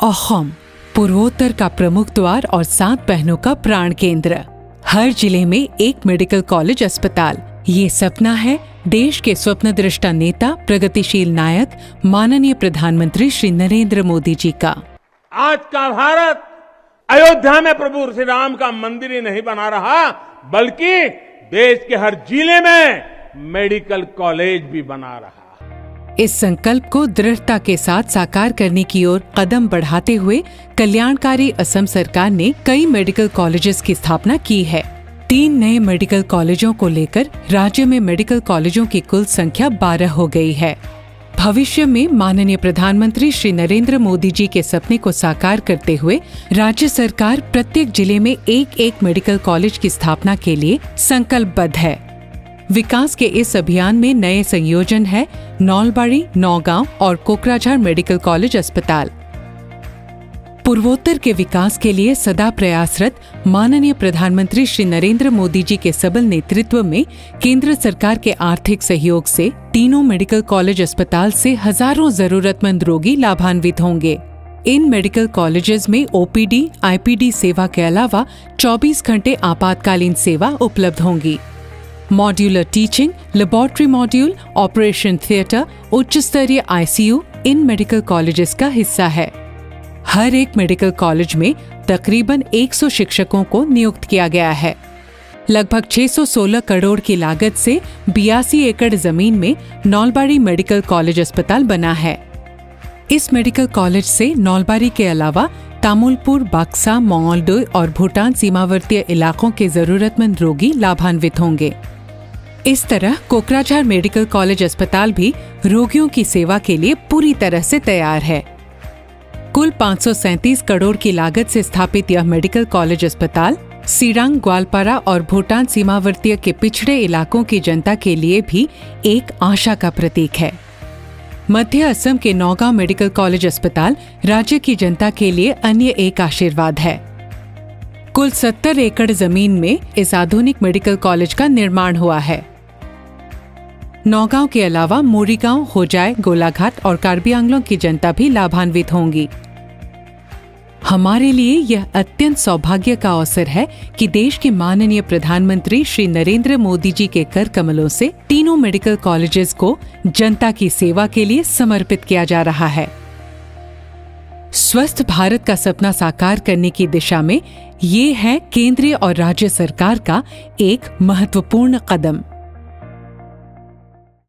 अहोम पूर्वोत्तर का प्रमुख द्वार और 7 बहनों का प्राण केंद्र। हर जिले में एक मेडिकल कॉलेज अस्पताल, ये सपना है देश के स्वप्नदृष्टा नेता, प्रगतिशील नायक, माननीय प्रधानमंत्री श्री नरेंद्र मोदी जी का। आज का भारत अयोध्या में प्रभु श्री राम का मंदिर ही नहीं बना रहा, बल्कि देश के हर जिले में मेडिकल कॉलेज भी बना रहा। इस संकल्प को दृढ़ता के साथ साकार करने की ओर कदम बढ़ाते हुए कल्याणकारी असम सरकार ने कई मेडिकल कॉलेजेस की स्थापना की है। 3 नए मेडिकल कॉलेजों को लेकर राज्य में मेडिकल कॉलेजों की कुल संख्या 12 हो गई है। भविष्य में माननीय प्रधानमंत्री श्री नरेंद्र मोदी जी के सपने को साकार करते हुए राज्य सरकार प्रत्येक जिले में एक मेडिकल कॉलेज की स्थापना के लिए संकल्पबद्ध है। विकास के इस अभियान में नए संयोजन है नौलबाड़ी, नौगांव और कोकराझार मेडिकल कॉलेज अस्पताल। पूर्वोत्तर के विकास के लिए सदा प्रयासरत माननीय प्रधानमंत्री श्री नरेंद्र मोदी जी के सबल नेतृत्व में केंद्र सरकार के आर्थिक सहयोग से तीनों मेडिकल कॉलेज अस्पताल से हजारों जरूरतमंद रोगी लाभान्वित होंगे। इन मेडिकल कॉलेजेस में ओपीडी, आईपीडी सेवा के अलावा 24 घंटे आपातकालीन सेवा उपलब्ध होंगी। Modular teaching, laboratory module, operation theatre, उच्च स्तरीय आईसीयू इन मेडिकल कॉलेजेस का हिस्सा है। हर एक मेडिकल कॉलेज में तकरीबन 100 शिक्षकों को नियुक्त किया गया है। लगभग 616 करोड़ की लागत से 82 एकड़ जमीन में नौलबाड़ी मेडिकल कॉलेज अस्पताल बना है। इस मेडिकल कॉलेज से नौलबाड़ी के अलावा तामुलपुर, बक्सा, मंगोलडोई और भूटान सीमावर्ती इलाकों के जरूरतमंद रोगी लाभान्वित होंगे। इस तरह कोकराझार मेडिकल कॉलेज अस्पताल भी रोगियों की सेवा के लिए पूरी तरह से तैयार है। कुल 537 करोड़ की लागत से स्थापित यह मेडिकल कॉलेज अस्पताल सिरांग, ग्वालपारा और भूटान सीमावर्ती के पिछड़े इलाकों की जनता के लिए भी एक आशा का प्रतीक है। मध्य असम के नौगांव मेडिकल कॉलेज अस्पताल राज्य की जनता के लिए अन्य एक आशीर्वाद है। कुल 70 एकड़ जमीन में इस आधुनिक मेडिकल कॉलेज का निर्माण हुआ है। नौगांव के अलावा मोरीगांव, होजाय, गोलाघाट और कार्बी आंगलों की जनता भी लाभान्वित होंगी। हमारे लिए यह अत्यंत सौभाग्य का अवसर है कि देश के माननीय प्रधानमंत्री श्री नरेंद्र मोदी जी के कर कमलों से तीनों मेडिकल कॉलेजेस को जनता की सेवा के लिए समर्पित किया जा रहा है। स्वस्थ भारत का सपना साकार करने की दिशा में ये है केंद्रीय और राज्य सरकार का एक महत्वपूर्ण कदम।